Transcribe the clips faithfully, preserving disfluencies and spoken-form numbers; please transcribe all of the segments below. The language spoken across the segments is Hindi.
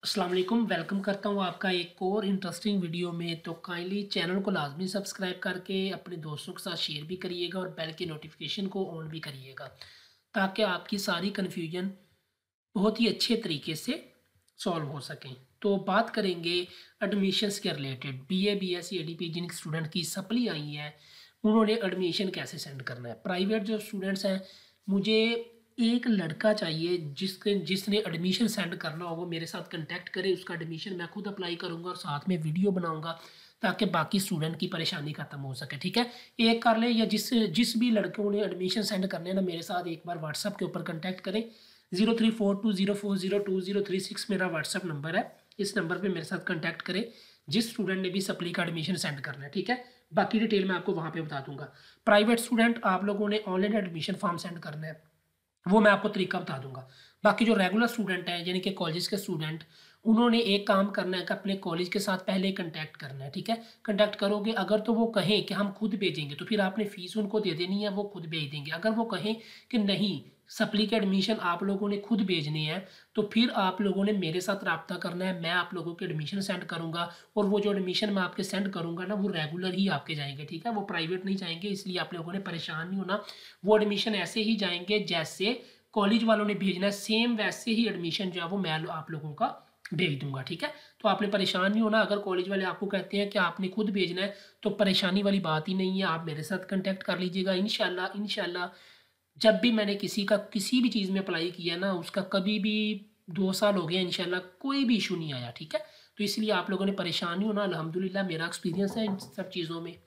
अस्सलाम वालेकुम, वेलकम करता हूँ आपका एक और इंटरेस्टिंग वीडियो में। तो काइंडली चैनल को लाजमी सब्सक्राइब करके अपने दोस्तों के साथ शेयर भी करिएगा और बेल की नोटिफिकेशन को ऑन भी करिएगा, ताकि आपकी सारी कन्फ्यूजन बहुत ही अच्छे तरीके से सॉल्व हो सकें। तो बात करेंगे एडमिशन्स के रिलेटेड। बीए, बीएससी, एडीपी जिन स्टूडेंट की सप्ली आई है, उन्होंने एडमिशन कैसे सेंड करना है। प्राइवेट जो स्टूडेंट्स हैं, मुझे एक लड़का चाहिए जिसके जिसने एडमिशन सेंड करना हो, वो मेरे साथ कांटेक्ट करे। उसका एडमिशन मैं खुद अप्लाई करूँगा और साथ में वीडियो बनाऊँगा, ताकि बाकी स्टूडेंट की परेशानी ख़त्म हो सके। ठीक है, एक कर लें, या जिस जिस भी लड़कों ने एडमिशन सेंड करने हैं ना, मेरे साथ एक बार व्हाट्सएप के ऊपर कांटेक्ट करें। Zero three four two zero four zero two zero three six मेरा व्हाट्सएप नंबर है। इस नंबर पे मेरे साथ कांटेक्ट करें जिस स्टूडेंट ने भी सप्ली का एडमिशन सेंड करना है। ठीक है, बाकी डिटेल मैं आपको वहाँ पे बता दूंगा। प्राइवेट स्टूडेंट, आप लोगों ने ऑनलाइन एडमिशन फॉर्म सेंड करना है, वो मैं आपको तरीका बता दूंगा। बाकी जो रेगुलर स्टूडेंट हैं, यानी कि कॉलेज के स्टूडेंट, उन्होंने एक काम करना है कि अपने कॉलेज के साथ पहले कांटेक्ट करना है। ठीक है, कांटेक्ट करोगे, अगर तो वो कहें कि हम खुद भेजेंगे, तो फिर आपने फ़ीस उनको दे देनी है, वो खुद भेज देंगे। अगर वो कहें कि नहीं, सप्ली के एडमिशन आप लोगों ने खुद भेजने हैं, तो फिर आप लोगों ने मेरे साथ रब्ता करना है। मैं आप लोगों के एडमिशन सेंड करूँगा, और वो जो एडमिशन मैं आपके सेंड करूँगा ना, वो रेगुलर ही आपके जाएंगे। ठीक है, वो प्राइवेट नहीं जाएंगे, इसलिए आप लोगों ने परेशान नहीं होना। वो एडमिशन ऐसे ही जाएंगे जैसे कॉलेज वालों ने भेजना है, सेम वैसे ही एडमिशन जो है वो मैं आप लोगों का भेज दूंगा। ठीक है, तो आपने परेशान नहीं होना। अगर कॉलेज वाले आपको कहते हैं कि आपने खुद भेजना है, तो परेशानी वाली बात ही नहीं है। आप मेरे साथ कांटेक्ट कर लीजिएगा। इंशाल्लाह इंशाल्लाह जब भी मैंने किसी का किसी भी चीज़ में अप्लाई किया ना, उसका कभी भी दो साल हो गया, इंशाल्लाह कोई भी इशू नहीं आया। ठीक है, तो इसलिए आप लोगों ने परेशान नहीं होना। अल्हम्दुलिल्लाह मेरा एक्सपीरियंस है इन सब चीज़ों में।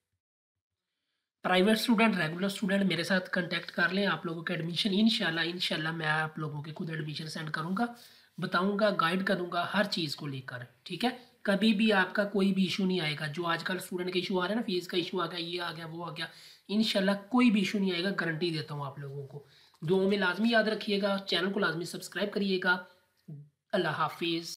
प्राइवेट स्टूडेंट, रेगुलर स्टूडेंट मेरे साथ कांटेक्ट कर लें। आप लोगों के एडमिशन इंशाल्लाह इंशाल्लाह मैं आप लोगों के खुद एडमिशन सेंड करूँगा, बताऊँगा, गाइड करूँगा हर चीज़ को लेकर। ठीक है, कभी भी आपका कोई भी इशू नहीं आएगा। जो आजकल स्टूडेंट के इशू आ रहे हैं ना, फीस का इशू आ गया, ये आ गया, वो आ गया, इंशाल्लाह कोई भी इशू नहीं आएगा, गारंटी देता हूँ आप लोगों को। दुआओं में लाजमी याद रखिएगा, चैनल को लाजमी सब्सक्राइब करिएगा। अल्लाह हाफिज़।